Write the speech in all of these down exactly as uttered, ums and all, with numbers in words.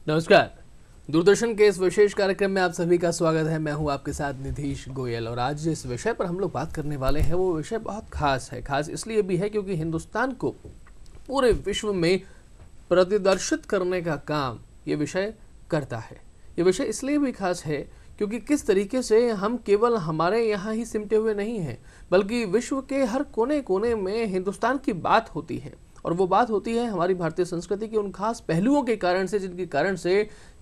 नमस्कार। दूरदर्शन के इस विशेष कार्यक्रम में आप सभी का स्वागत है। मैं हूं आपके साथ निधीश गोयल और आज जिस विषय पर हम लोग बात करने वाले हैं वो विषय बहुत खास है। खास इसलिए भी है क्योंकि हिंदुस्तान को पूरे विश्व में प्रदर्शित करने का काम ये विषय करता है। ये विषय इसलिए भी खास है क्योंकि किस तरीके से हम केवल हमारे यहाँ ही सिमटे हुए नहीं हैं, बल्कि विश्व के हर कोने कोने में हिंदुस्तान की बात होती है। और वो बात होती है हमारी भारतीय संस्कृति के उन खास पहलुओं के कारण से, जिनके कारण से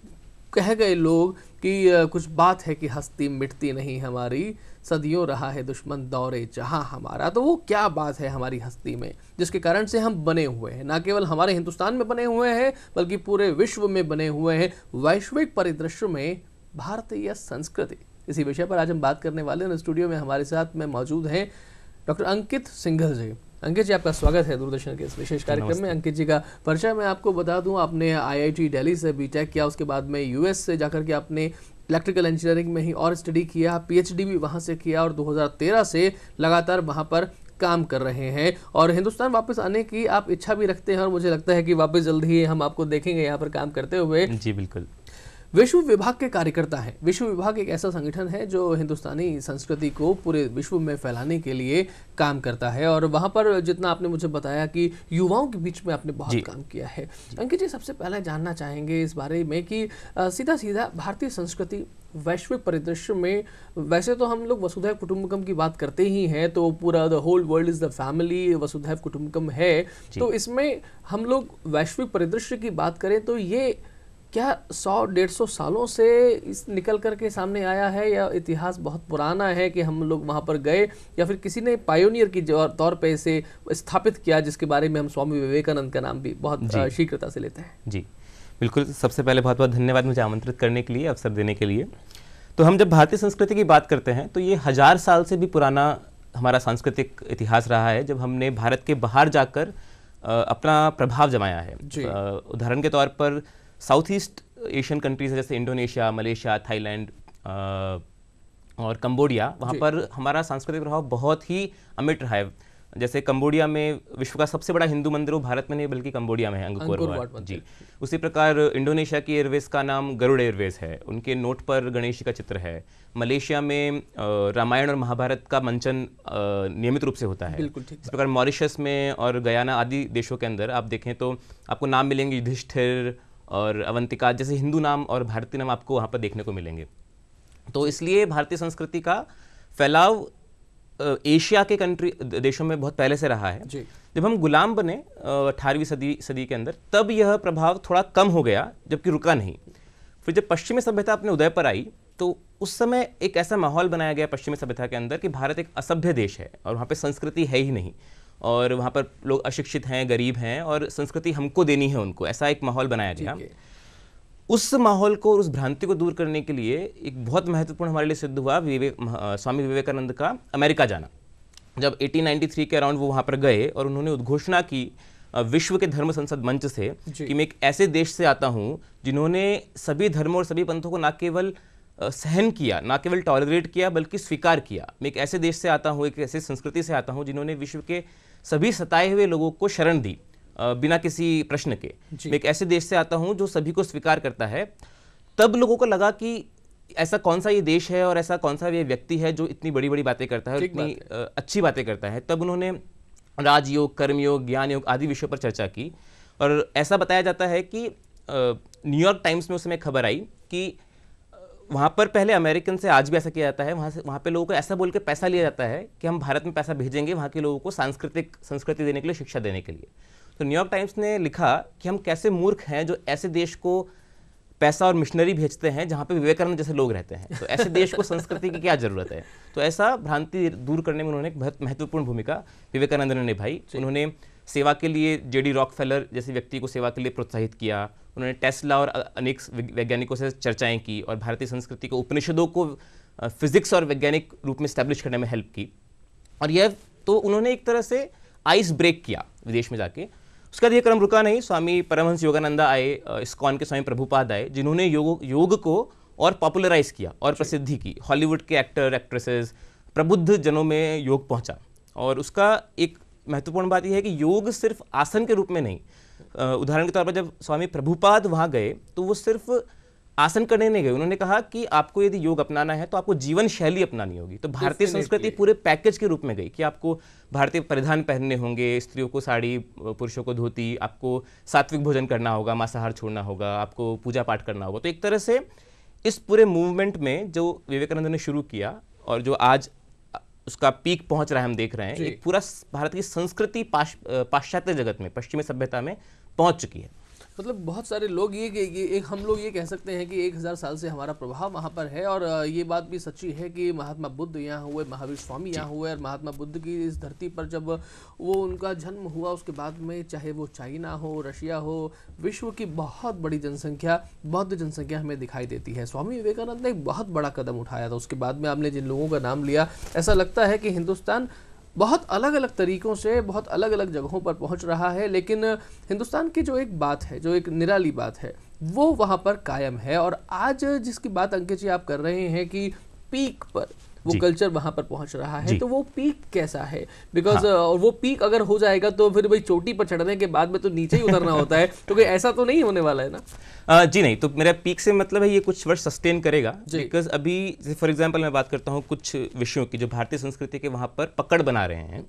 कह गए लोग कि कुछ बात है कि हस्ती मिटती नहीं हमारी, सदियों रहा है दुश्मन दौरे जहां हमारा। तो वो क्या बात है हमारी हस्ती में जिसके कारण से हम बने हुए हैं, ना केवल हमारे हिंदुस्तान में बने हुए हैं बल्कि पूरे विश्व में बने हुए हैं, वैश्विक परिदृश्य में भारतीय संस्कृति। इसी विषय पर आज हम बात करने वाले हैं। स्टूडियो में हमारे साथ में मौजूद हैं डॉक्टर अंकित सिंघल जी। अंकित जी, आपका स्वागत है दूरदर्शन के इस विशेष कार्यक्रम में। अंकित जी का परिचय मैं आपको बता दूं, आपने आईआईटी दिल्ली से बीटेक किया, उसके बाद में यूएस से जाकर के आपने इलेक्ट्रिकल इंजीनियरिंग में ही और स्टडी किया, पीएचडी भी वहां से किया और दो हज़ार तेरह से लगातार वहां पर काम कर रहे हैं और हिंदुस्तान वापस आने की आप इच्छा भी रखते हैं और मुझे लगता है कि वापस जल्द ही हम आपको देखेंगे यहाँ पर काम करते हुए। जी बिल्कुल। विश्व विभाग के कार्यकर्ता हैं। विश्व विभाग एक ऐसा संगठन है जो हिंदुस्तानी संस्कृति को पूरे विश्व में फैलाने के लिए काम करता है और वहाँ पर जितना आपने मुझे बताया कि युवाओं के बीच में आपने बहुत काम किया है। अंकित जी, सबसे पहले जानना चाहेंगे इस बारे में कि सीधा सीधा भारतीय संस्कृति वैश्विक परिदृश्य में, वैसे तो हम लोग वसुधैव कुटुंबकम की बात करते ही हैं, तो पूरा the whole world is the family, वसुधैव कुटुंबकम है, तो इसमें हम लोग वैश्विक परिदृश्य की बात करें तो ये क्या सौ डेढ़ सौ सालों से इस निकल करके सामने आया है या इतिहास बहुत पुराना है कि हम लोग वहाँ पर गए, या फिर किसी ने पायोनियर की तौर पे इसे स्थापित किया, जिसके बारे में हम स्वामी विवेकानंद का नाम भी बहुत शीघ्रता से लेते हैं? जी बिल्कुल। सबसे पहले बहुत बहुत धन्यवाद मुझे आमंत्रित करने के लिए, अवसर देने के लिए। तो हम जब भारतीय संस्कृति की बात करते हैं तो ये हजार साल से भी पुराना हमारा सांस्कृतिक इतिहास रहा है, जब हमने भारत के बाहर जाकर अपना प्रभाव जमाया है। उदाहरण के तौर पर साउथ ईस्ट एशियन कंट्रीज जैसे इंडोनेशिया, मलेशिया, थाईलैंड और कंबोडिया, वहाँ पर हमारा सांस्कृतिक प्रभाव बहुत ही अमिट रहा है। जैसे कंबोडिया में विश्व का सबसे बड़ा हिंदू मंदिर वो भारत में नहीं बल्कि कंबोडिया में है, अंगकोर वाट। जी। उसी प्रकार इंडोनेशिया की एयरवेज का नाम गरुड़ एयरवेज है, उनके नोट पर गणेश जी का चित्र है। मलेशिया में रामायण और महाभारत का मंचन नियमित रूप से होता है। इस प्रकार मॉरिशस में और गयाना आदि देशों के अंदर आप देखें तो आपको नाम मिलेंगे युधिष्ठिर और अवंतिका जैसे हिंदू नाम और भारतीय नाम आपको वहाँ पर देखने को मिलेंगे। तो इसलिए भारतीय संस्कृति का फैलाव एशिया के कंट्री देशों में बहुत पहले से रहा है। जी। जब हम गुलाम बने अठारहवीं सदी सदी के अंदर, तब यह प्रभाव थोड़ा कम हो गया, जबकि रुका नहीं। फिर जब पश्चिमी सभ्यता अपने उदय पर आई तो उस समय एक ऐसा माहौल बनाया गया पश्चिमी सभ्यता के अंदर कि भारत एक असभ्य देश है और वहाँ पर संस्कृति है ही नहीं, और वहाँ पर लोग अशिक्षित हैं, गरीब हैं और संस्कृति हमको देनी है उनको, ऐसा एक माहौल बनाया गया। उस माहौल को, उस भ्रांति को दूर करने के लिए एक बहुत महत्वपूर्ण हमारे लिए सिद्ध हुआ विवेक स्वामी विवेकानंद का अमेरिका जाना। जब अठारह सौ तिरानवे के अराउंड वो वहाँ पर गए और उन्होंने उद्घोषणा की विश्व के धर्म संसद मंच से कि मैं एक ऐसे देश से आता हूँ जिन्होंने सभी धर्मों और सभी पंथों को न केवल सहन किया, ना केवल टॉलरेट किया बल्कि स्वीकार किया। मैं एक ऐसे देश से आता हूँ, एक ऐसी संस्कृति से आता हूँ जिन्होंने विश्व के सभी सताए हुए लोगों को शरण दी बिना किसी प्रश्न के। मैं एक ऐसे देश से आता हूँ जो सभी को स्वीकार करता है। तब लोगों को लगा कि ऐसा कौन सा ये देश है और ऐसा कौन सा ये व्यक्ति है जो इतनी बड़ी बड़ी बातें करता है और इतनी अच्छी बातें करता है। तब उन्होंने राजयोग, कर्मयोग, ज्ञान योग आदि विषयों पर चर्चा की और ऐसा बताया जाता है कि न्यूयॉर्क टाइम्स में उस समय खबर आई कि वहाँ पर पहले अमेरिकन से, आज भी ऐसा किया जाता है, वहाँ से वहाँ पे लोगों को ऐसा बोल के पैसा लिया जाता है कि हम भारत में पैसा भेजेंगे वहाँ के लोगों को सांस्कृतिक संस्कृति देने के लिए, शिक्षा देने के लिए। तो न्यूयॉर्क टाइम्स ने लिखा कि हम कैसे मूर्ख हैं जो ऐसे देश को पैसा और मिशनरी भेजते हैं जहाँ पे विवेकानंद जैसे लोग रहते हैं, तो ऐसे देश को संस्कृति की क्या जरूरत है। तो ऐसा भ्रांति दूर करने में उन्होंने एक बहुत महत्वपूर्ण भूमिका विवेकानंद ने निभाई। उन्होंने सेवा के लिए जेडी रॉकफेलर जैसे व्यक्ति को सेवा के लिए प्रोत्साहित किया। उन्होंने टेस्ला और अनेक वैज्ञानिकों से चर्चाएं की और भारतीय संस्कृति को, उपनिषदों को फिजिक्स और वैज्ञानिक रूप में स्टैब्लिश करने में हेल्प की। और यह तो उन्होंने एक तरह से आइस ब्रेक किया विदेश में जाके। उसका ये क्रम रुका नहीं, स्वामी परमहंस योगानंदा आए, इस्कॉन के स्वामी प्रभुपाद आए, जिन्होंने योग योग को और पॉपुलराइज किया और प्रसिद्धि की। हॉलीवुड के एक्टर एक्ट्रेसेस, प्रबुद्ध जनों में योग पहुंचा। और उसका एक महत्वपूर्ण बात यह है कि योग सिर्फ आसन के रूप में नहीं, उदाहरण के तौर पर जब स्वामी प्रभुपाद वहाँ गए तो वो सिर्फ आसन करने नहीं गए, उन्होंने कहा कि आपको यदि योग अपनाना है तो आपको जीवन शैली अपनानी होगी। तो भारतीय संस्कृति पूरे पैकेज के रूप में गई कि आपको भारतीय परिधान पहनने होंगे, स्त्रियों को साड़ी, पुरुषों को धोती, आपको सात्विक भोजन करना होगा, मांसाहार छोड़ना होगा, आपको पूजा पाठ करना होगा। तो एक तरह से इस पूरे मूवमेंट में जो विवेकानंद ने शुरू किया और जो आज उसका पीक पहुंच रहा है, हम देख रहे हैं, एक पूरा भारत की संस्कृति पाश, पाश्चात्य जगत में, पश्चिमी सभ्यता में पहुंच चुकी है। मतलब बहुत सारे लोग ये, ये, ये एक हम लोग ये कह सकते हैं कि एक हज़ार साल से हमारा प्रभाव वहाँ पर है। और ये बात भी सच्ची है कि महात्मा बुद्ध यहाँ हुए, महावीर स्वामी यहाँ हुए, और महात्मा बुद्ध की इस धरती पर जब वो उनका जन्म हुआ उसके बाद में चाहे वो चाइना हो, रशिया हो, विश्व की बहुत बड़ी जनसंख्या, बौद्ध जनसंख्या हमें दिखाई देती है। स्वामी विवेकानंद ने एक बहुत बड़ा कदम उठाया था। उसके बाद में आपने जिन लोगों का नाम लिया, ऐसा लगता है कि हिंदुस्तान बहुत अलग अलग तरीक़ों से बहुत अलग अलग जगहों पर पहुंच रहा है, लेकिन हिंदुस्तान की जो एक बात है, जो एक निराली बात है, वो वहां पर कायम है। और आज जिसकी बात अंकित जी आप कर रहे हैं कि पीक पर वो कल्चर वहां पर पहुंच रहा है, तो वो पीक कैसा है? बिकॉज हाँ। वो पीक अगर हो जाएगा तो फिर भाई चोटी पर चढ़ने के बाद में तो नीचे ही उतरना होता है, तो कोई ऐसा तो नहीं होने वाला है ना? आ, जी नहीं, तो मेरा पीक से मतलब है ये कुछ वर्ष सस्टेन करेगा। बिकॉज अभी फॉर एग्जांपल मैं बात करता हूँ कुछ विषयों की जो भारतीय संस्कृति के वहाँ पर पकड़ बना रहे हैं।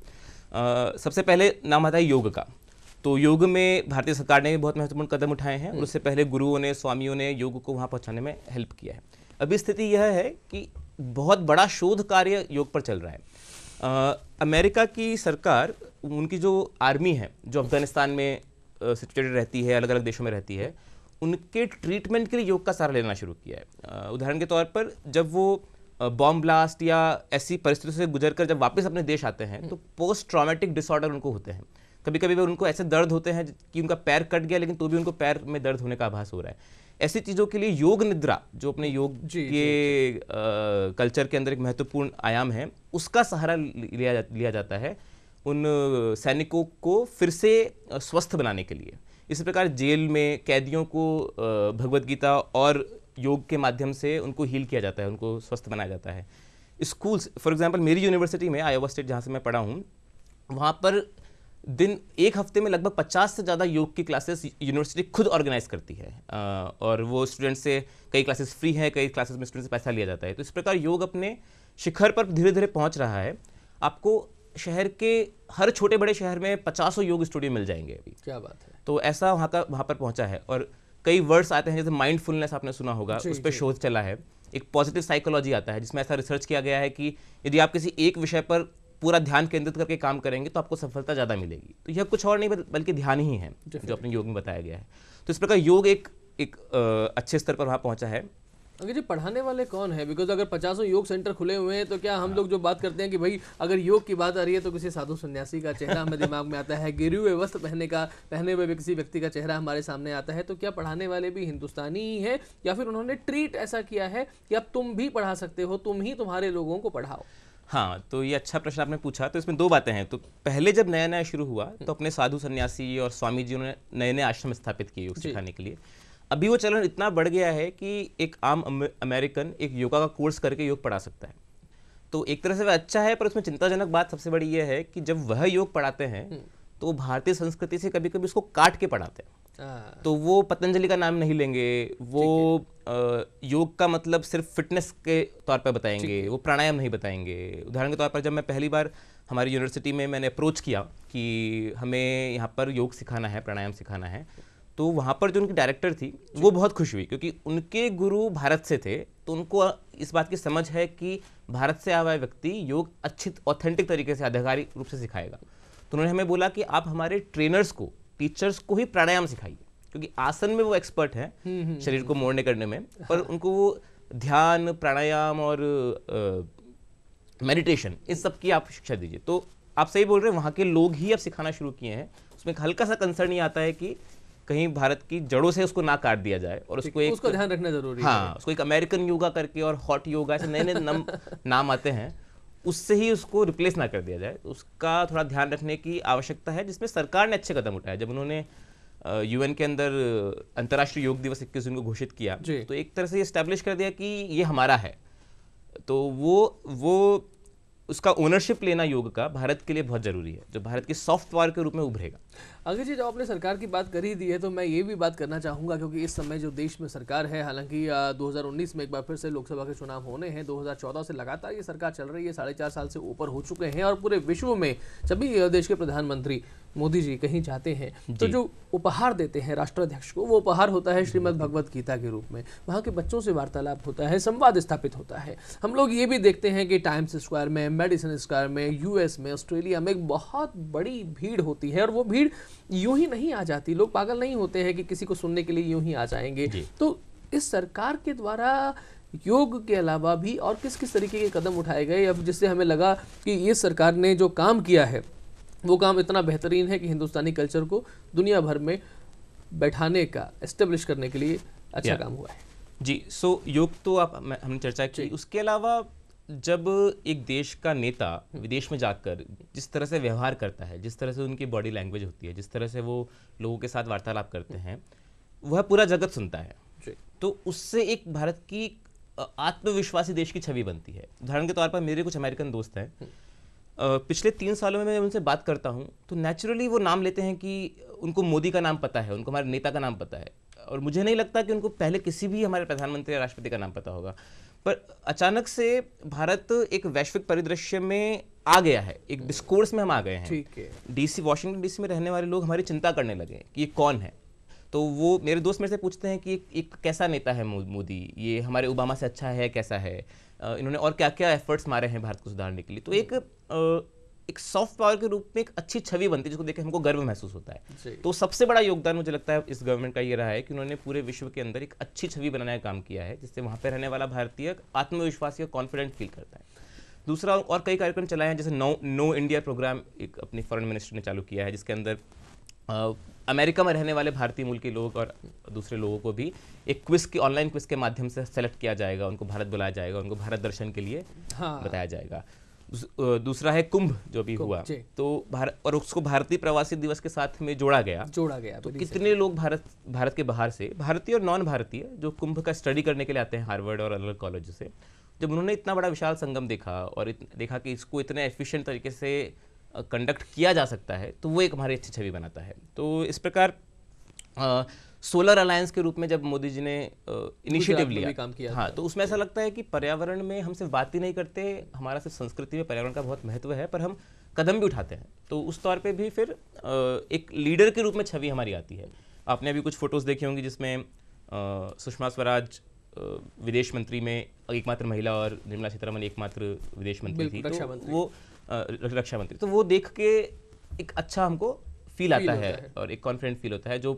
आ, सबसे पहले नाम आता है योग का। तो योग में भारतीय सरकार ने भी बहुत महत्वपूर्ण कदम उठाए हैं, और उससे पहले गुरुओं ने, स्वामियों ने योग को वहाँ पहुँचाने में हेल्प किया है। अभी स्थिति यह है कि बहुत बड़ा शोध कार्य योग पर चल रहा है। आ, अमेरिका की सरकार, उनकी जो आर्मी है जो अफगानिस्तान में सिचुएटेड रहती है, अलग अलग देशों में रहती है, उनके ट्रीटमेंट के लिए योग का सहारा लेना शुरू किया है। उदाहरण के तौर पर जब वो बॉम्ब ब्लास्ट या ऐसी परिस्थितियों से गुजरकर जब वापस अपने देश आते हैं तो पोस्ट ट्रॉमेटिक डिसऑर्डर उनको होते हैं। कभी कभी उनको ऐसे दर्द होते हैं कि उनका पैर कट गया लेकिन तो भी उनको पैर में दर्द होने का आभास हो रहा है। ऐसी चीज़ों के लिए योग निद्रा, जो अपने योग जी, के जी, आ, कल्चर के अंदर एक महत्वपूर्ण आयाम है, उसका सहारा लिया जा, लिया जाता है उन सैनिकों को फिर से स्वस्थ बनाने के लिए। इसी प्रकार जेल में कैदियों को भगवद गीता और योग के माध्यम से उनको हील किया जाता है, उनको स्वस्थ बनाया जाता है। स्कूल्स, फॉर एग्जांपल मेरी यूनिवर्सिटी में, आयोवा स्टेट जहाँ से मैं पढ़ा हूँ, वहाँ पर दिन एक हफ्ते में लगभग पचास से ज़्यादा योग की क्लासेस यूनिवर्सिटी खुद ऑर्गेनाइज करती है, और वो स्टूडेंट से कई क्लासेस फ्री हैं, कई क्लासेस में स्टूडेंट से पैसा लिया जाता है। तो इस प्रकार योग अपने शिखर पर धीरे धीरे पहुँच रहा है। आपको शहर के हर छोटे बड़े शहर में पचासों योग स्टूडियो मिल जाएंगे अभी। क्या बात है। तो ऐसा वहाँ का वहाँ पर पहुँचा है। और कई वर्ड्स आते हैं, जैसे माइंडफुलनेस आपने सुना होगा, उस पर शोध चला है। एक पॉजिटिव साइकोलॉजी आता है जिसमें ऐसा रिसर्च किया गया है कि यदि आप किसी एक विषय पर पूरा ध्यान केंद्रित करके काम करेंगे तो आपको सफलता ज़्यादा मिलेगी। तो यह कुछ और नहीं बल्कि ध्यान ही है जो अपने योग में बताया गया है। तो इस प्रकार योग एक एक अच्छे स्तर पर वहाँ पहुँचा है। अगर जी पढ़ाने वाले कौन है? बिकॉज अगर पचासों योग सेंटर खुले हुए हैं तो क्या हम लोग जो बात करते हैं कि भाई अगर योग की बात आ रही है तो किसी साधु सन्यासी का चेहरा हमें दिमाग में आता है, गिरे हुए वस्त्र पहनने का पहने हुए किसी व्यक्ति का चेहरा हमारे सामने आता है। तो क्या पढ़ाने वाले भी हिंदुस्तानी ही है, या फिर उन्होंने ट्रीट ऐसा किया है कि अब तुम भी पढ़ा सकते हो, तुम ही तुम्हारे लोगों को पढ़ाओ? हाँ, तो ये अच्छा प्रश्न आपने पूछा। तो इसमें दो बातें हैं। तो पहले जब नया नया शुरू हुआ तो अपने साधु सन्यासी और स्वामी जी ने नए नए आश्रम स्थापित किए योग सिखाने के लिए। अभी वो चलन इतना बढ़ गया है कि एक आम अमेरिकन एक योगा का कोर्स करके योग पढ़ा सकता है। तो एक तरह से वह अच्छा है, पर उसमें चिंताजनक बात सबसे बड़ी ये है कि जब वह योग पढ़ाते हैं तो वो भारतीय संस्कृति से कभी कभी उसको काट के पढ़ाते हैं। तो वो पतंजलि का नाम नहीं लेंगे, वो योग का मतलब सिर्फ फिटनेस के तौर पर बताएंगे, वो प्राणायाम नहीं बताएंगे। उदाहरण के तौर पर जब मैं पहली बार हमारी यूनिवर्सिटी में मैंने अप्रोच किया कि हमें यहाँ पर योग सिखाना है, प्राणायाम सिखाना है, तो वहाँ पर जो उनकी डायरेक्टर थी वो बहुत खुश हुई, क्योंकि उनके गुरु भारत से थे। तो उनको इस बात की समझ है कि भारत से आया हुआ व्यक्ति योग अच्छी ऑथेंटिक तरीके से आधिकारिक रूप से सिखाएगा। तो उन्होंने हमें बोला कि आप हमारे ट्रेनर्स को, टीचर्स को ही प्राणायाम सिखाइए, क्योंकि आसन में वो एक्सपर्ट है शरीर को मोड़ने करने में, पर उनको वो ध्यान, प्राणायाम और मेडिटेशन, इस सब की आप शिक्षा दीजिए। तो आप सही बोल रहे हैं, वहाँ के लोग ही अब सिखाना शुरू किए हैं। उसमें हल्का सा कंसर्न ये आता है कि कहीं भारत की जड़ों से उसको ना काट दिया जाए, और उसको एक उसका ध्यान रखना जरूरी है। हाँ, उसको एक अमेरिकन योगा करके और हॉट योगा, ऐसे नए नए नाम नाम आते हैं, उससे ही उसको रिप्लेस ना कर दिया जाए। तो उसका थोड़ा ध्यान रखने की आवश्यकता है, जिसमें सरकार ने अच्छे कदम उठाए। जब उन्होंने यूएन के अंदर अंतर्राष्ट्रीय योग दिवस इक्कीस जून को घोषित किया, तो एक तरह से एस्टैब्लिश कर दिया कि ये हमारा है। तो वो वो उसका ओनरशिप लेना योग का भारत के लिए बहुत जरूरी है, जो भारत की सॉफ्ट पावर के रूप में उभरेगा। अगर जी जब आपने सरकार की बात कर ही दी है तो मैं ये भी बात करना चाहूँगा, क्योंकि इस समय जो देश में सरकार है, हालांकि दो हज़ार उन्नीस में एक बार फिर से लोकसभा के चुनाव होने हैं, दो हज़ार चौदह से लगातार ये सरकार चल रही है, साढ़े चार साल से ऊपर हो चुके हैं, और पूरे विश्व में जब भी देश के प्रधानमंत्री मोदी जी कहीं जाते हैं तो जो उपहार देते हैं राष्ट्राध्यक्ष को, वो उपहार होता है श्रीमद् भगवत गीता के रूप में। वहाँ के बच्चों से वार्तालाप होता है, संवाद स्थापित होता है। हम लोग ये भी देखते हैं कि टाइम्स स्क्वायर में, मेडिसन स्क्वायर में, यूएस में, ऑस्ट्रेलिया में एक बहुत बड़ी भीड़ होती है, और वो भीड़ यूं ही नहीं आ जाती। लोग पागल नहीं होते हैं कि किसी को सुनने के लिए यूं ही आ जाएंगे। तो इस सरकार के द्वारा योग के अलावा भी और किस किस तरीके के कदम उठाए गए, अब जिससे हमें लगा कि ये सरकार ने जो काम किया है वो काम इतना बेहतरीन है कि हिंदुस्तानी कल्चर को दुनिया भर में बैठाने का, एस्टेब्लिश करने के लिए अच्छा काम हुआ है? जी, सो योग तो आप हमने चर्चा की। उसके अलावा जब एक देश का नेता विदेश में जाकर जिस तरह से व्यवहार करता है, जिस तरह से उनकी बॉडी लैंग्वेज होती है, जिस तरह से वो लोगों के साथ वार्तालाप करते हैं, वह पूरा जगत सुनता है। तो उससे एक भारत की आत्मविश्वासी देश की छवि बनती है। उदाहरण के तौर पर मेरे कुछ अमेरिकन दोस्त हैं, पिछले तीन सालों में मैं उनसे बात करता हूं तो नेचुरली वो नाम लेते हैं कि उनको मोदी का नाम पता है, उनको हमारे नेता का नाम पता है, और मुझे नहीं लगता कि उनको पहले किसी भी हमारे प्रधानमंत्री या राष्ट्रपति का नाम पता होगा। पर अचानक से भारत एक वैश्विक परिदृश्य में आ गया है, एक डिस्कोर्स में हम आ गए हैं। ठीक है। डीसी, वॉशिंगटन डीसी में रहने वाले लोग हमारी चिंता करने लगे कि ये कौन है। तो वो मेरे दोस्त मेरे से पूछते हैं कि एक, एक कैसा नेता है मोदी, ये हमारे ओबामा से अच्छा है, कैसा है, इन्होंने और क्या क्या एफर्ट्स मारे हैं भारत को सुधारने के लिए। तो एक एक सॉफ्ट पावर के रूप में एक अच्छी छवि बनती है जिसको देख के हमको गर्व महसूस होता है। तो सबसे बड़ा योगदान मुझे लगता है इस गवर्नमेंट का ये रहा है कि उन्होंने पूरे विश्व के अंदर एक अच्छी छवि बनाने का काम किया है, जिससे वहाँ पे रहने वाला भारतीय आत्मविश्वासी और कॉन्फिडेंट फील करता है। दूसरा, और कई कार्यक्रम चलाए हैं, जैसे नो नो इंडिया प्रोग्राम एक अपनी फॉरेन मिनिस्टर ने चालू किया है, जिसके अंदर आ, अमेरिका में रहने वाले भारतीय मूल के लोग और दूसरे लोगों को भी एक क्विज के, ऑनलाइन क्विज के माध्यम से सेलेक्ट किया जाएगा, उनको भारत बुलाया जाएगा, उनको भारत दर्शन के लिए हाँ। बताया जाएगा। दूसरा है कुंभ जो भी हुआ, तो भारत, और उसको भारतीय प्रवासी दिवस के साथ में जोड़ा गया जोड़ा गया तो कितने लोग भारत भारत के बाहर से, भारतीय और नॉन भारतीय, जो कुंभ का स्टडी करने के लिए आते हैं हार्वर्ड और अलग कॉलेज से, जब उन्होंने इतना बड़ा विशाल संगम देखा और देखा कि इसको इतने एफिशिएंट तरीके से कंडक्ट किया जा सकता है, तो वो एक हमारी अच्छी छवि बनाता है। तो इस प्रकार आ, सोलर अलायंस के रूप में जब मोदी जी ने इनिशिएटिव लिया काम किया हाँ, तो उसमें ऐसा लगता है कि पर्यावरण में हम सिर्फ बात ही नहीं करते, हमारा सिर्फ संस्कृति में पर्यावरण का बहुत महत्व है, पर हम कदम भी उठाते हैं। तो उस तौर पे भी फिर आ, एक लीडर के रूप में छवि हमारी आती है। आपने अभी कुछ फोटोज़ देखी होंगी जिसमें सुषमा स्वराज विदेश मंत्री में एकमात्र महिला और निर्मला सीतारमण एकमात्र विदेश मंत्री थी, तो वो रक्षा मंत्री, तो वो देख के एक अच्छा हमको फील आता है, है और एक कॉन्फिडेंट फील होता है। जो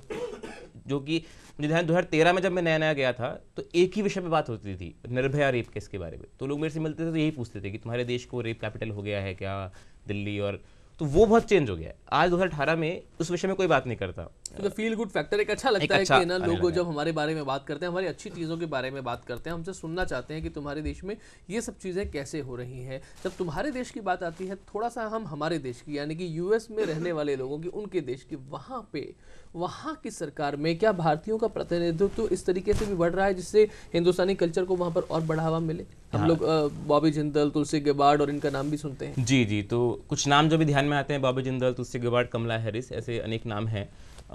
जो कि मुझे ध्यान दो हज़ार तेरह में जब मैं नया नया गया था तो एक ही विषय पे बात होती थी, निर्भया रेप केस के बारे में। तो लोग मेरे से मिलते थे तो यही पूछते थे कि तुम्हारे देश को रेप कैपिटल हो गया है क्या दिल्ली, और तो वो बहुत चेंज हो गया है। आज दो हज़ार अठारह में उस विषय में कोई बात नहीं करता। तो फील गुड फैक्टर एक अच्छा लगता एक है अच्छा कि ना लोग जब हमारे बारे में बात करते हैं, हमारी अच्छी चीज़ों के बारे में बात करते हैं, हमसे सुनना चाहते हैं कि तुम्हारे देश में ये सब चीज़ें कैसे हो रही हैं। जब तुम्हारे देश की बात आती है, थोड़ा सा हम हमारे देश की, यानी कि यूएस में रहने वाले लोगों की, उनके देश की, वहाँ पे वहाँ की सरकार में क्या भारतीयों का प्रतिनिधित्व तो इस तरीके से भी बढ़ रहा है जिससे हिंदुस्तानी कल्चर को वहाँ पर और बढ़ावा मिले? हम हाँ। लोग बॉबी जिंदल, तुलसी गेबार्ड और इनका नाम भी सुनते हैं। जी जी, तो कुछ नाम जो भी ध्यान में आते हैं, Bobby Jindal, Tulsi Gabbard, Kamala Harris, ऐसे अनेक नाम हैं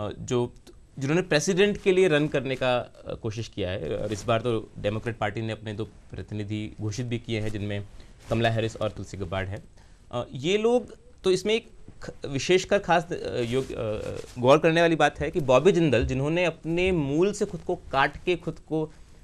जो जिन्होंने प्रेसिडेंट के लिए रन करने का कोशिश किया है। और इस बार तो डेमोक्रेट पार्टी ने अपने दो प्रतिनिधि घोषित भी किए हैं, जिनमें कमला हैरिस और तुलसी गेबार्ड हैं। ये लोग, तो इसमें एक विशेषकर खास योग गौर करने वाली बात है कि बॉबी जिंदल, जिन्होंने अपने मूल से खुद को काट के खुद को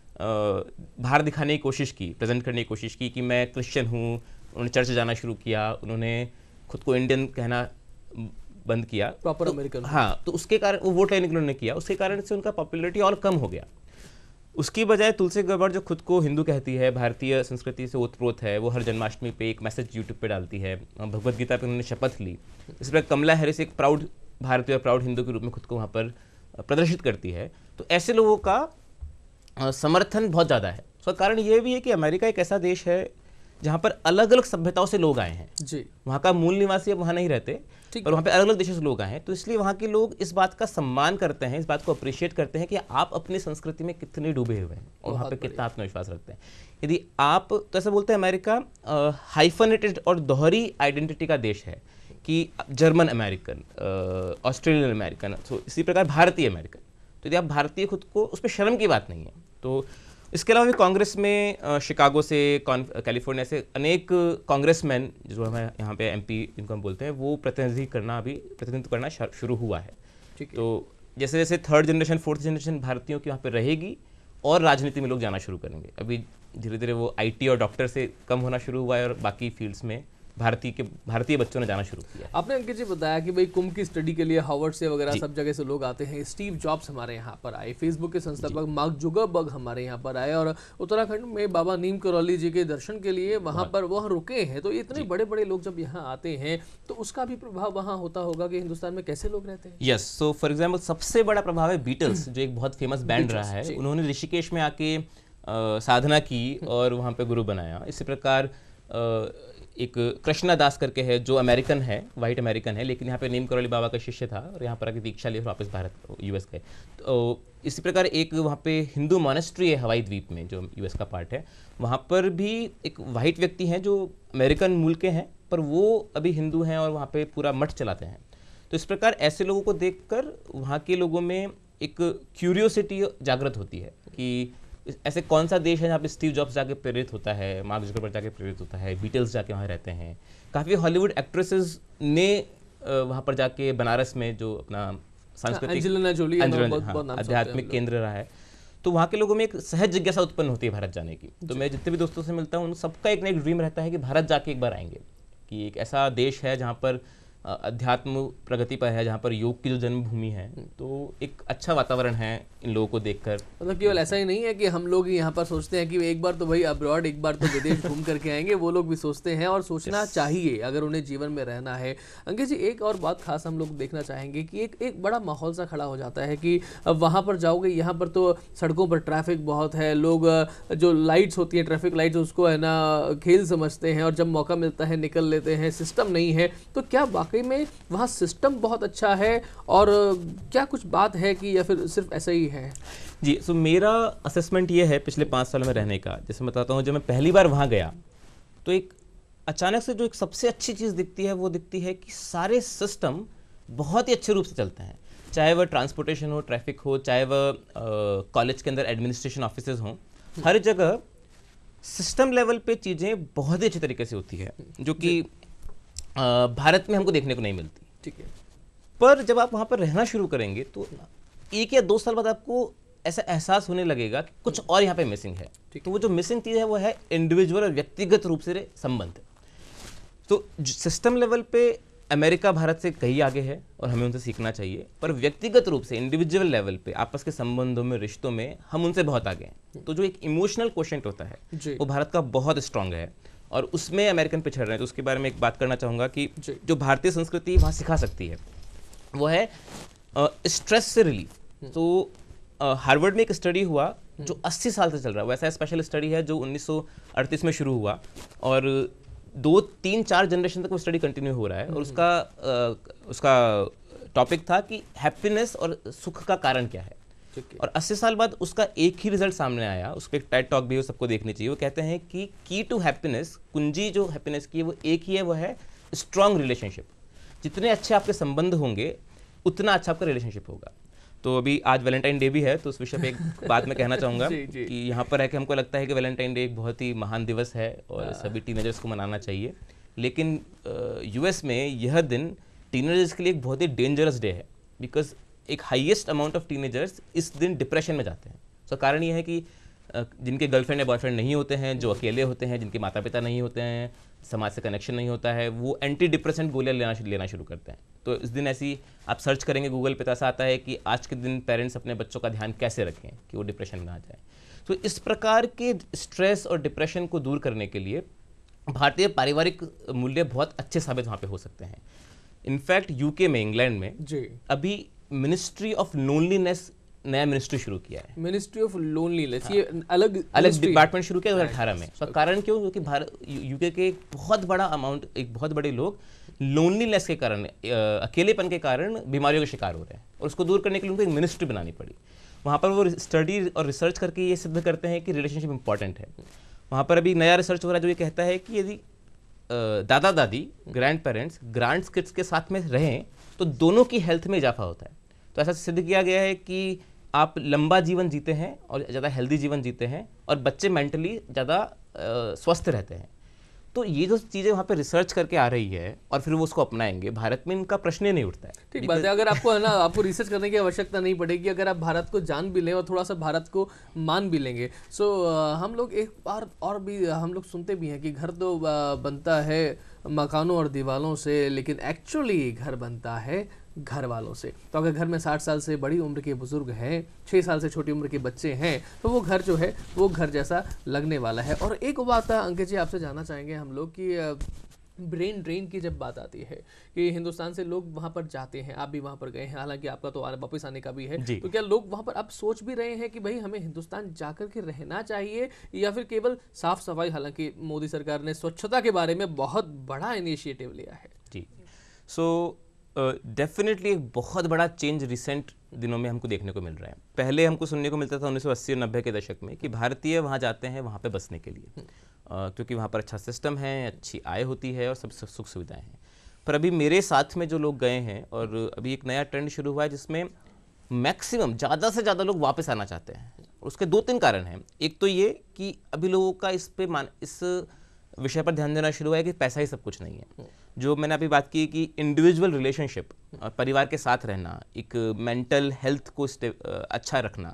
बाहर दिखाने की कोशिश की, प्रेजेंट करने की कोशिश की कि मैं क्रिश्चियन हूँ, उन्होंने चर्च जाना शुरू किया, उन्होंने खुद को इंडियन कहना बंद किया, प्रॉपर तो, अमेरिकन हाँ, तो उसके कारण वो वोट लेने के लिए उन्होंने किया, उसके कारण से उनका पॉपुलैरिटी और कम हो गया। उसकी बजाय तुलसी गेबार्ड, जो खुद को हिंदू कहती है, भारतीय संस्कृति से ओतप्रोत है, वो हर जन्माष्टमी पे एक मैसेज यूट्यूब पे डालती है, भगवत गीता पे उन्होंने शपथ ली। इस प्रकार कमला हैरिस एक प्राउड भारतीय और प्राउड हिंदू के रूप में खुद को वहाँ पर प्रदर्शित करती है। तो ऐसे लोगों का समर्थन बहुत ज़्यादा है। उसका कारण ये भी है कि अमेरिका एक ऐसा देश है जहाँ पर अलग अलग सभ्यताओं से लोग आए हैं जी। वहाँ का मूल निवासी अब वहाँ नहीं रहते, पर वहाँ पे अलग अलग देशों से लोग आए हैं, तो इसलिए वहाँ के लोग इस बात का सम्मान करते हैं, इस बात को अप्रिशिएट करते हैं कि आप अपनी संस्कृति में कितने डूबे हुए हैं और वहाँ पे कितना आत्मविश्वास रखते हैं। यदि आप, तो ऐसा बोलते हैं अमेरिका हाइफनेटेड और दोहरी आइडेंटिटी का देश है, कि जर्मन अमेरिकन, ऑस्ट्रेलियन अमेरिकन, तो इसी प्रकार भारतीय अमेरिकन। तो यदि आप भारतीय खुद को, उस पर शर्म की बात नहीं है। तो इसके अलावा भी कांग्रेस में शिकागो से, कैलिफोर्निया से अनेक कांग्रेसमैन जो हमें यहाँ पे एमपी जिनको हम बोलते हैं, वो प्रतिनिधि करना अभी प्रतिनिधित्व करना शुरू हुआ है। तो जैसे जैसे थर्ड जनरेशन फोर्थ जनरेशन भारतीयों की वहाँ पे रहेगी और राजनीति में लोग जाना शुरू करेंगे। अभी धीरे धीरे वो आईटी और डॉक्टर से कम होना शुरू हुआ है और बाकी फील्ड्स में भारतीय के भारतीय बच्चों ने जाना शुरू किया। आपने अंकित जी बताया कि भाई कुंभ की स्टडी के लिए हार्वर्ड से वगैरह सब जगह से लोग आते हैं। स्टीव जॉब्स हमारे यहाँ पर आए, फेसबुक के संस्थापक मार्क जुकरबर्ग हमारे यहाँ पर आए, और उत्तराखंड में बाबा नीम करौली जी के दर्शन के लिए वहाँ पर वह रुके हैं। तो इतने बड़े बड़े लोग जब यहाँ आते हैं तो उसका भी प्रभाव वहाँ होता होगा कि हिंदुस्तान में कैसे लोग रहते हैं। यस, सो फॉर एग्जाम्पल सबसे बड़ा प्रभाव है बीटल्स, जो एक बहुत फेमस बैंड रहा है। उन्होंने ऋषिकेश में आके साधना की और वहाँ पे गुरु बनाया। इसी प्रकार एक कृष्णा दास करके है जो अमेरिकन है, वाइट अमेरिकन है, लेकिन यहाँ पे नीम करौली बाबा का शिष्य था और यहाँ पर आके दीक्षा लिए वापस भारत यूएस गए। तो इसी प्रकार एक वहाँ पे हिंदू मॉनेस्ट्री है हवाई द्वीप में जो यूएस का पार्ट है, वहाँ पर भी एक वाइट व्यक्ति हैं जो अमेरिकन मूल के हैं पर वो अभी हिंदू हैं और वहाँ पे पूरा मठ चलाते हैं। तो इस प्रकार ऐसे लोगों को देखकर वहाँ के लोगों में एक क्यूरियोसिटी जागृत होती है कि ऐसे कौन सा देश है जहाँ पे स्टीव जॉब्स जाके प्रेरित होता है, मार्क जुकरबर्ग जाके प्रेरित होता है, बीटल्स जाके वहाँ रहते हैं। काफ़ी हॉलीवुड एक्ट्रेसेस ने वहाँ पर जाके बनारस में जो अपना सांस्कृतिक आध्यात्मिक केंद्र रहा है, तो वहाँ के लोगों में एक सहज जिज्ञासा उत्पन्न होती है भारत जाने की। तो मैं जितने भी दोस्तों से मिलता हूँ उन सबका एक ना एक ड्रीम रहता है कि भारत जाके एक बार आएंगे, कि एक ऐसा देश है जहाँ पर अध्यात्म प्रगति पर है, जहाँ पर योग की जो जन्मभूमि है। तो एक अच्छा वातावरण है इन लोगों को देखकर। मतलब केवल ऐसा ही नहीं है कि हम लोग यहाँ पर सोचते हैं कि एक बार तो भाई अब्रॉड, एक बार तो विदेश घूम करके आएंगे, वो लोग भी सोचते हैं और सोचना yes. चाहिए अगर उन्हें जीवन में रहना है। अंकित जी, एक और बात खास हम लोग देखना चाहेंगे कि एक एक बड़ा माहौल सा खड़ा हो जाता है कि अब वहाँ पर जाओगे, यहाँ पर तो सड़कों पर ट्रैफिक बहुत है, लोग जो लाइट्स होती हैं ट्रैफिक लाइट्स उसको है ना खेल समझते हैं और जब मौका मिलता है निकल लेते हैं, सिस्टम नहीं है। तो क्या वाकई में वहाँ सिस्टम बहुत अच्छा है और क्या कुछ बात है कि या फिर सिर्फ ऐसा ही है? जी, सो so मेरा असेसमेंट ये है पिछले पाँच सालों में रहने का, जैसे मैं बताता हूँ, जब मैं पहली बार वहाँ गया तो एक अचानक से जो एक सबसे अच्छी चीज़ दिखती है वो दिखती है कि सारे सिस्टम बहुत ही अच्छे रूप से चलते हैं, चाहे वह ट्रांसपोर्टेशन हो, ट्रैफिक हो, चाहे वह कॉलेज के अंदर एडमिनिस्ट्रेशन ऑफिसेज हों, हर जगह सिस्टम लेवल पे चीज़ें बहुत ही अच्छे तरीके से होती है, जो कि भारत में हमको देखने को नहीं मिलती। ठीक है, पर जब आप वहाँ पर रहना शुरू करेंगे तो एक या दो साल बाद आपको ऐसा एहसास होने लगेगा कि कुछ और यहाँ पे मिसिंग है। तो वो जो मिसिंग चीज़ है वो है इंडिविजुअल और व्यक्तिगत रूप से संबंध। तो सिस्टम लेवल पे अमेरिका भारत से कहीं आगे है और हमें उनसे सीखना चाहिए, पर व्यक्तिगत रूप से इंडिविजुअल लेवल पे आपस के संबंधों में, रिश्तों में हम उनसे बहुत आगे हैं। तो जो एक इमोशनल क्वोशेंट होता है वो भारत का बहुत स्ट्रांग है और उसमें अमेरिकन पिछड़ रहे हैं। तो उसके बारे में एक बात करना चाहूँगा कि जो भारतीय संस्कृति वहाँ सिखा सकती है वो है स्ट्रेस से रिलीफ। तो हार्वर्ड में एक स्टडी हुआ जो अस्सी साल से चल रहा है, वैसा स्पेशल स्टडी है जो उन्नीस सौ अड़तीस में शुरू हुआ और दो तीन चार जनरेशन तक वो स्टडी कंटिन्यू हो रहा है। और उसका आ, उसका टॉपिक था कि हैप्पीनेस और सुख का कारण क्या है। और अस्सी साल बाद उसका एक ही रिजल्ट सामने आया, उस पर एक टेड टॉक भी वो सबको देखनी चाहिए। वो कहते हैं कि की टू हैप्पीनेस, कुंजी जो हैप्पीनेस की है वो एक ही है, वो है स्ट्रांग रिलेशनशिप। जितने अच्छे आपके संबंध होंगे उतना अच्छा आपका रिलेशनशिप होगा। तो अभी आज वैलेंटाइन डे भी है, तो उस विषय पे एक बात मैं कहना चाहूँगा कि यहाँ पर है कि हमको लगता है कि वैलेंटाइन डे एक बहुत ही महान दिवस है और सभी टीनेजर्स को मनाना चाहिए, लेकिन यूएस में यह दिन टीनेजर्स के लिए एक बहुत ही डेंजरस डे है, बिकॉज एक हाईएस्ट अमाउंट ऑफ टीनेजर्स इस दिन डिप्रेशन में जाते हैं। तो so, कारण ये है कि जिनके गर्लफ्रेंड या बॉयफ्रेंड नहीं होते हैं, जो अकेले होते हैं, जिनके माता पिता नहीं होते हैं, समाज से कनेक्शन नहीं होता है, वो एंटी डिप्रेसेंट गोलियां लेना लेना शुरू करते हैं। तो इस दिन ऐसी आप सर्च करेंगे गूगल पे तो ऐसा आता है कि आज के दिन पेरेंट्स अपने बच्चों का ध्यान कैसे रखें कि वो डिप्रेशन में ना जाए। तो इस प्रकार के स्ट्रेस और डिप्रेशन को दूर करने के लिए भारतीय पारिवारिक मूल्य बहुत अच्छे साबित वहाँ पे हो सकते हैं। इनफैक्ट यूके में, इंग्लैंड में जी अभी मिनिस्ट्री ऑफ लोनलीनेस नया मिनिस्ट्री शुरू किया है। मिनिस्ट्री ऑफ लोनलीनेस, ये अलग अलग डिपार्टमेंट शुरू किया दो हज़ार अठारह में। तो कारण क्यों? क्योंकि भारत यूके के एक बहुत बड़ा अमाउंट, एक बहुत बड़े लोग लोनलीनेस के कारण, अकेलेपन के कारण बीमारियों के शिकार हो रहे हैं और उसको दूर करने के लिए उनको एक मिनिस्ट्री बनानी पड़ी। वहाँ पर वो स्टडी और रिसर्च करके ये सिद्ध करते हैं कि रिलेशनशिप इंपॉर्टेंट है। वहाँ पर अभी नया रिसर्च हो रहा है जो ये कहता है कि यदि दादा दादी, ग्रैंड पेरेंट्स, ग्रैंड किड्स के साथ में रहें तो दोनों की हेल्थ में इजाफा होता है। तो ऐसा सिद्ध किया गया है कि आप लंबा जीवन जीते हैं और ज़्यादा हेल्दी जीवन जीते हैं और बच्चे मेंटली ज़्यादा स्वस्थ रहते हैं। तो ये जो चीज़ें वहाँ पे रिसर्च करके आ रही है और फिर वो उसको अपनाएंगे, भारत में इनका प्रश्न ही नहीं उठता है। ठीक बात है, अगर आपको है ना, आपको रिसर्च करने की आवश्यकता नहीं पड़ेगी अगर आप भारत को जान भी लें और थोड़ा सा भारत को मान भी लेंगे। सो हम लोग एक बार और भी हम लोग सुनते भी हैं कि घर तो बनता है मकानों और दीवारों से, लेकिन एक्चुअली घर बनता है घर वालों से। तो अगर घर में साठ साल से बड़ी उम्र के बुजुर्ग हैं, छः साल से छोटी उम्र के बच्चे हैं, तो वो घर जो है वो घर जैसा लगने वाला है। और एक बात अंकित जी आपसे जानना चाहेंगे हम लोग कि ब्रेन ड्रेन की जब बात आती है कि हिंदुस्तान से लोग वहाँ पर जाते हैं, आप भी वहाँ पर गए हैं, हालांकि आपका तो वापस आने का भी है, तो क्या लोग वहाँ पर अब सोच भी रहे हैं कि भाई हमें हिंदुस्तान जाकर के रहना चाहिए, या फिर केवल साफ सफाई? हालांकि मोदी सरकार ने स्वच्छता के बारे में बहुत बड़ा इनिशिएटिव लिया है। जी, सो डेफिनेटली uh, एक बहुत बड़ा चेंज रिसेंट दिनों में हमको देखने को मिल रहा है। पहले हमको सुनने को मिलता था उन्नीस सौ अस्सी और नब्बे के दशक में कि भारतीय वहाँ जाते हैं वहाँ पे बसने के लिए, uh, क्योंकि वहाँ पर अच्छा सिस्टम है, अच्छी आय होती है और सब सुख सुविधाएं हैं। पर अभी मेरे साथ में जो लोग गए हैं, और अभी एक नया ट्रेंड शुरू हुआ है जिसमें मैक्सिमम ज़्यादा से ज़्यादा लोग वापस आना चाहते हैं। उसके दो तीन कारण हैं। एक तो ये कि अभी लोगों का इस पे मान इस विषय पर ध्यान देना शुरू हुआ है कि पैसा ही सब कुछ नहीं है। जो मैंने अभी बात की कि इंडिविजुअल रिलेशनशिप, परिवार के साथ रहना, एक मेंटल हेल्थ को अच्छा रखना,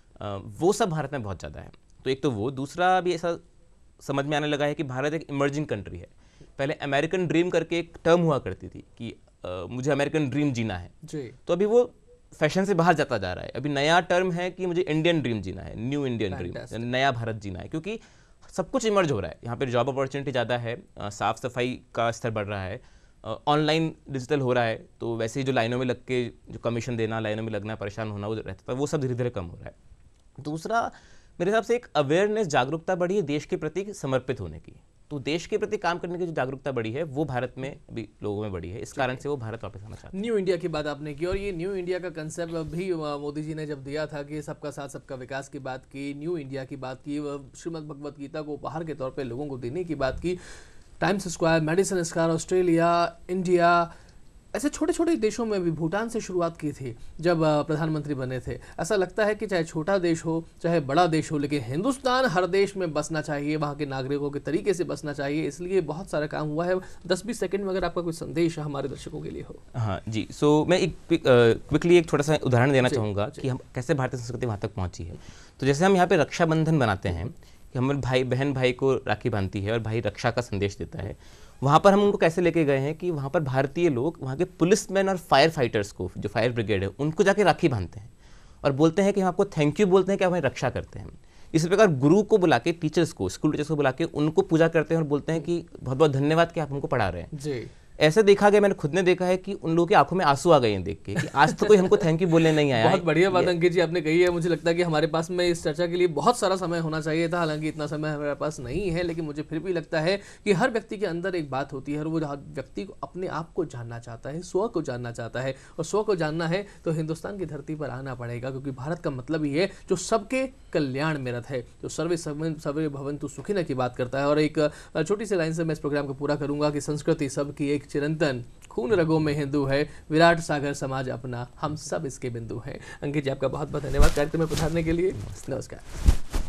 वो सब भारत में बहुत ज़्यादा है। तो एक तो वो, दूसरा भी ऐसा समझ में आने लगा है कि भारत एक इमर्जिंग कंट्री है। पहले अमेरिकन ड्रीम करके एक टर्म हुआ करती थी कि आ, मुझे अमेरिकन ड्रीम जीना है जी। तो अभी वो फैशन से बाहर जाता जा रहा है। अभी नया टर्म है कि मुझे इंडियन ड्रीम जीना है, न्यू इंडियन ड्रीम, नया भारत जीना है, क्योंकि सब कुछ इमर्ज हो रहा है। यहाँ पर जॉब अपॉर्चुनिटी ज़्यादा है, साफ़ सफाई का स्तर बढ़ रहा है, ऑनलाइन डिजिटल हो रहा है, तो वैसे ही जो लाइनों में लग के जो कमीशन देना, लाइनों में लगना, परेशान होना वो रहता था, वो सब धीरे धीरे कम हो रहा है। दूसरा मेरे हिसाब से एक अवेयरनेस, जागरूकता बढ़ी है देश के प्रति समर्पित होने की। तो देश के प्रति काम करने की जो जागरूकता बढ़ी है वो भारत में भी लोगों में बढ़ी है, इस कारण से वो भारत वापस आना चाहते हैं। न्यू इंडिया की बात आपने की, और ये न्यू इंडिया का कंसेप्ट भी मोदी जी ने जब दिया था कि सबका साथ सबका विकास की बात की, न्यू इंडिया की बात की, श्रीमद् भगवत गीता को उपहार के तौर पर लोगों को देने की बात की, Times Square, Madison Square, Australia, India, ऐसे छोटे छोटे देशों में भी, भूटान से शुरुआत की थी जब प्रधानमंत्री बने थे। ऐसा लगता है कि चाहे छोटा देश हो चाहे बड़ा देश हो, लेकिन हिंदुस्तान हर देश में बसना चाहिए, वहाँ के नागरिकों के तरीके से बसना चाहिए, इसलिए बहुत सारा काम हुआ है। दस बीस सेकंड में अगर आपका कोई संदेश हमारे दर्शकों के लिए हो। हाँ जी, सो मैं एक क्विकली एक छोटा सा उदाहरण देना चाहूँगा कि हम कैसे भारतीय संस्कृति वहाँ तक पहुँची है। तो जैसे हम यहाँ पे रक्षाबंधन बनाते हैं कि हमारे भाई बहन भाई को राखी बांधती है और भाई रक्षा का संदेश देता है, वहाँ पर हम उनको कैसे लेके गए हैं कि वहाँ पर भारतीय लोग वहाँ के पुलिसमैन और फायर फाइटर्स को, जो फायर ब्रिगेड है, उनको जाके राखी बांधते हैं और बोलते हैं कि हम आपको थैंक यू बोलते हैं कि आप हमारी रक्षा करते हैं। इसी प्रकार गुरु को बुला के, टीचर्स को, स्कूल टीचर्स को बुला के उनको पूजा करते हैं और बोलते हैं कि बहुत बहुत धन्यवाद कि आप हमको पढ़ा रहे हैं जी। ऐसे देखा गया, मैंने खुद ने देखा है कि उन लोगों की आंखों में आंसू आ गए हैं देख के कि आज तो कोई हमको थैंक यू बोलने नहीं आया। बहुत बढ़िया बात अंकित जी आपने कही है। मुझे लगता है कि हमारे पास में इस चर्चा के लिए बहुत सारा समय होना चाहिए था, हालांकि इतना समय हमारे पास नहीं है, लेकिन मुझे फिर भी लगता है कि हर व्यक्ति के अंदर एक बात होती है और वो व्यक्ति को अपने आप को जानना चाहता है, स्व को जानना चाहता है, और स्व को जानना है तो हिंदुस्तान की धरती पर आना पड़ेगा, क्योंकि भारत का मतलब ही है जो सबके कल्याण में रत है, जो सर्वे सर्वे भवन्तु सुखिनः की बात करता है। और एक छोटी सी लाइन से मैं इस प्रोग्राम को पूरा करूंगा कि संस्कृति सबकी एक चिरंतन, खून रगों में हिंदू है, विराट सागर समाज अपना, हम सब इसके बिंदु हैं। अंकित जी आपका बहुत बहुत धन्यवाद कार्यक्रम में पधारने के लिए। नमस्कार।